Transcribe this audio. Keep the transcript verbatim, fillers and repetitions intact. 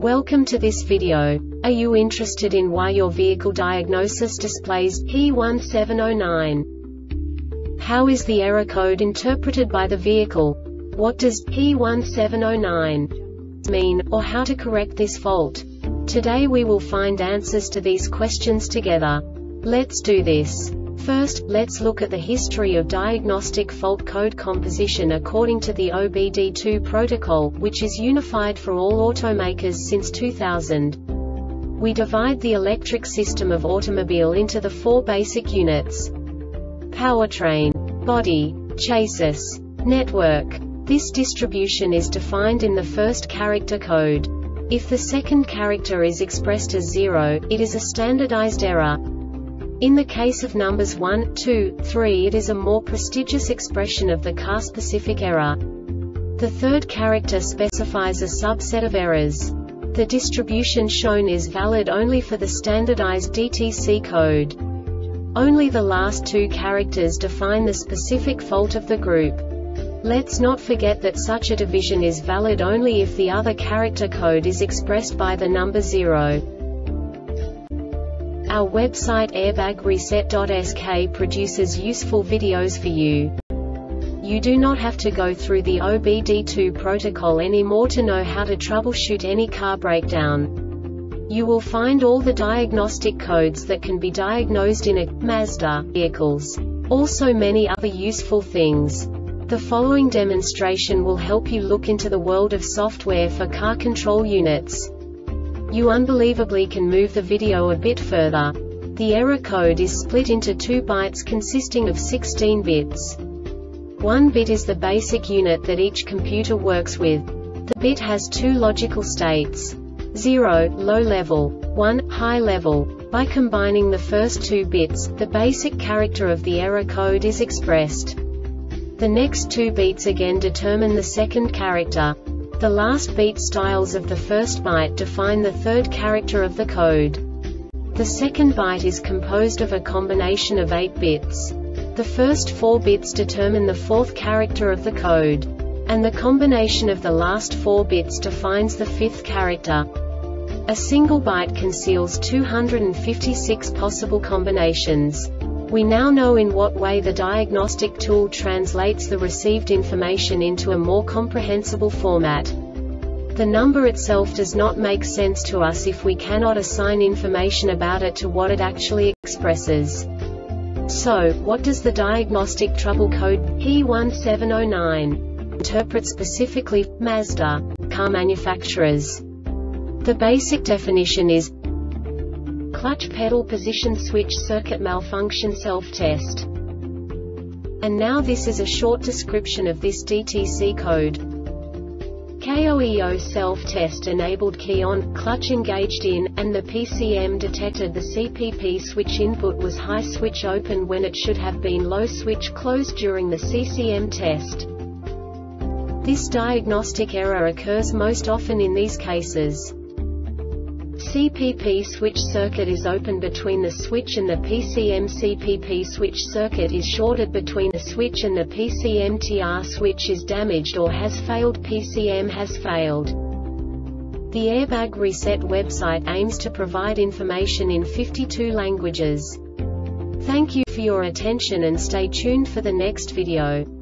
Welcome to this video. Are you interested in why your vehicle diagnosis displays P one seven zero nine? How is the error code interpreted by the vehicle? What does P one seven zero nine mean, or how to correct this fault? Today we will find answers to these questions together. Let's do this. First, let's look at the history of diagnostic fault code composition according to the O B D two protocol, which is unified for all automakers since two thousand. We divide the electric system of automobile into the four basic units: powertrain, body, chassis, network. This distribution is defined in the first character code. If the second character is expressed as zero, it is a standardized error. In the case of numbers one, two, three, it is a more prestigious expression of the car-specific error. The third character specifies a subset of errors. The distribution shown is valid only for the standardized D T C code. Only the last two characters define the specific fault of the group. Let's not forget that such a division is valid only if the other character code is expressed by the number zero. Our website airbag reset dot S K produces useful videos for you. You do not have to go through the O B D two protocol anymore to know how to troubleshoot any car breakdown. You will find all the diagnostic codes that can be diagnosed in a Mazda vehicles. Also many other useful things. The following demonstration will help you look into the world of software for car control units. You unbelievably can move the video a bit further. The error code is split into two bytes consisting of sixteen bits. One bit is the basic unit that each computer works with. The bit has two logical states: zero, low level, one, high level. By combining the first two bits, the basic character of the error code is expressed. The next two bits again determine the second character. The last beat styles of the first byte define the third character of the code. The second byte is composed of a combination of eight bits. The first four bits determine the fourth character of the code. And the combination of the last four bits defines the fifth character. A single byte conceals two hundred fifty-six possible combinations. We now know in what way the diagnostic tool translates the received information into a more comprehensible format. The number itself does not make sense to us if we cannot assign information about it to what it actually expresses. So, what does the diagnostic trouble code P one seven zero nine interpret specifically for Mazda car manufacturers? The basic definition is clutch pedal position switch circuit malfunction self-test. And now this is a short description of this D T C code. K O E O self-test enabled key on, clutch engaged in, and the P C M detected the C P P switch input was high switch open when it should have been low switch closed during the C C M test. This diagnostic error occurs most often in these cases. C P P switch circuit is open between the switch and the P C M. C P P switch circuit is shorted between the switch and the P C M. T R switch is damaged or has failed. P C M has failed. The Airbag Reset website aims to provide information in fifty-two languages. Thank you for your attention and stay tuned for the next video.